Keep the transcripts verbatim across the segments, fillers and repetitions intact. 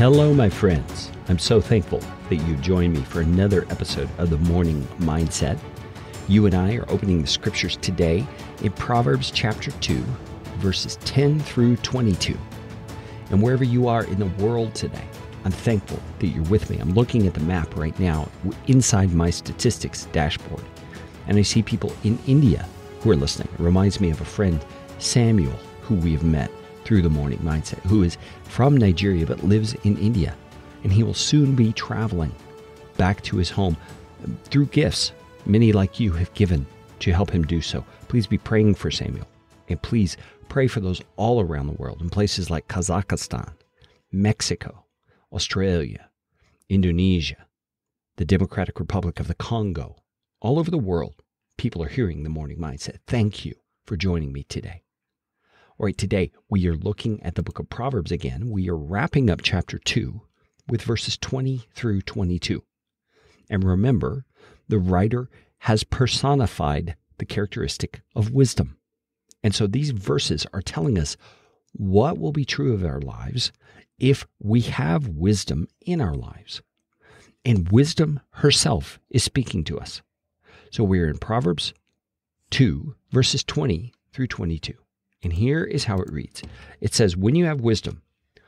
Hello, my friends. I'm so thankful that you join me for another episode of the Morning Mindset. You and I are opening the scriptures today in Proverbs chapter two, verses ten through twenty-two. And wherever you are in the world today, I'm thankful that you're with me. I'm looking at the map right now inside my statistics dashboard, and I see people in India who are listening. It reminds me of a friend, Samuel, who we have met through the Morning Mindset, who is from Nigeria but lives in India. And he will soon be traveling back to his home through gifts many like you have given to help him do so. Please be praying for Samuel. And please pray for those all around the world in places like Kazakhstan, Mexico, Australia, Indonesia, the Democratic Republic of the Congo. All over the world, people are hearing the Morning Mindset. Thank you for joining me today. All right, today we are looking at the book of Proverbs again. We are wrapping up chapter two with verses twenty through twenty-two. And remember, the writer has personified the characteristic of wisdom. And so these verses are telling us what will be true of our lives if we have wisdom in our lives. And wisdom herself is speaking to us. So we're in Proverbs two, verses twenty through twenty-two. And here is how it reads. It says, when you have wisdom,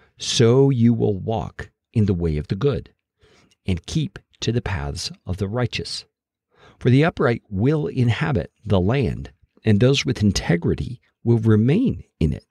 so you will walk in the way of the good, and keep to the paths of the righteous. For the upright will inhabit the land, and those with integrity will remain in it.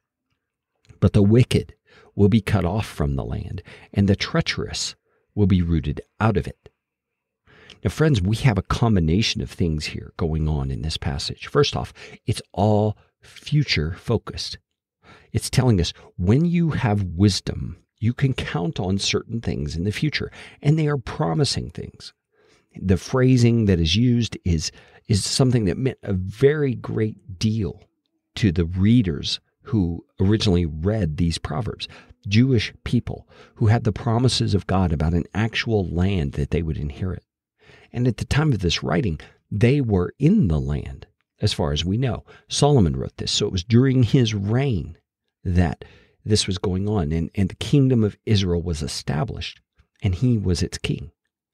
But the wicked will be cut off from the land, and the treacherous will be rooted out of it. Now, friends, we have a combination of things here going on in this passage. First off, it's all future focused. It's telling us when you have wisdom, you can count on certain things in the future, and they are promising things. The phrasing that is used is, is something that meant a very great deal to the readers who originally read these Proverbs. Jewish people who had the promises of God about an actual land that they would inherit. And at the time of this writing, they were in the land, as far as we know. Solomon wrote this, so it was during his reign that this was going on, and, and the kingdom of Israel was established, and he was its king.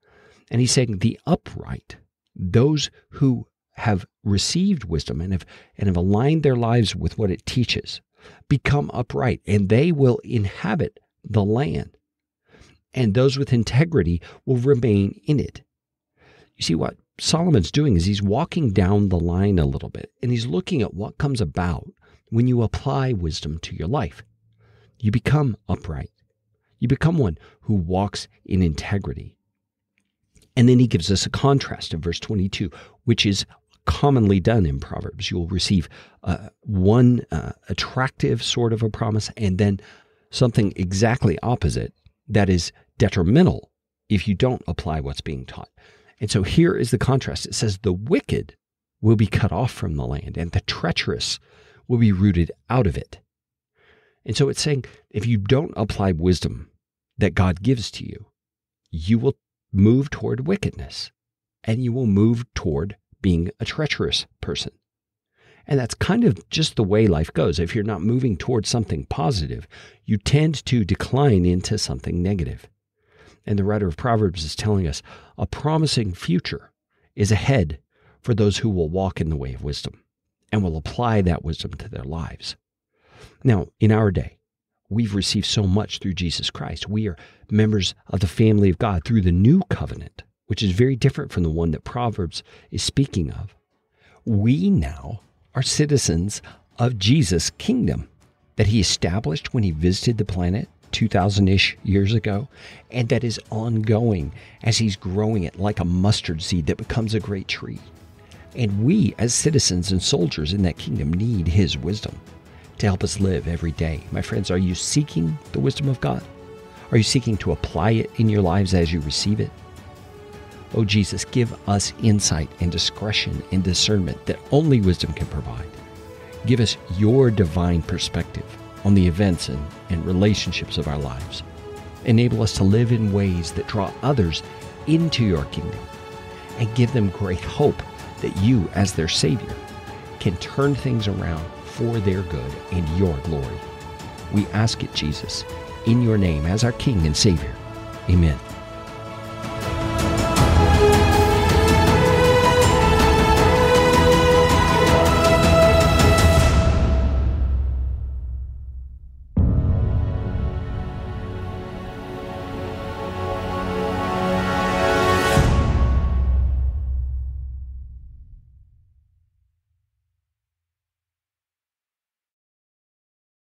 And he's saying the upright, those who have received wisdom and have, and have aligned their lives with what it teaches, become upright, and they will inhabit the land. And those with integrity will remain in it. You see, what Solomon's doing is he's walking down the line a little bit, and he's looking at what comes about when you apply wisdom to your life. You become upright. You become one who walks in integrity. And then he gives us a contrast in verse twenty-two, which is commonly done in Proverbs. You'll receive uh, one uh, attractive sort of a promise, and then something exactly opposite that is detrimental if you don't apply what's being taught. And so here is the contrast. It says the wicked will be cut off from the land, and the treacherous will be rooted out of it. And so it's saying if you don't apply wisdom that God gives to you, you will move toward wickedness, and you will move toward being a treacherous person. And that's kind of just the way life goes. If you're not moving towards something positive, you tend to decline into something negative. And the writer of Proverbs is telling us a promising future is ahead for those who will walk in the way of wisdom and will apply that wisdom to their lives. Now, in our day, we've received so much through Jesus Christ. We are members of the family of God through the new covenant, which is very different from the one that Proverbs is speaking of. We now are citizens of Jesus' kingdom that he established when he visited the planet two thousand-ish years ago, and that is ongoing as he's growing it like a mustard seed that becomes a great tree. And we, as citizens and soldiers in that kingdom, need his wisdom to help us live every day. My friends, are you seeking the wisdom of God? Are you seeking to apply it in your lives as you receive it? Oh, Jesus, give us insight and discretion and discernment that only wisdom can provide. Give us your divine perspective on the events and, and relationships of our lives. Enable us to live in ways that draw others into your kingdom, and give them great hope that you, as their Savior, can turn things around for their good and your glory. We ask it, Jesus, in your name as our King and Savior. Amen.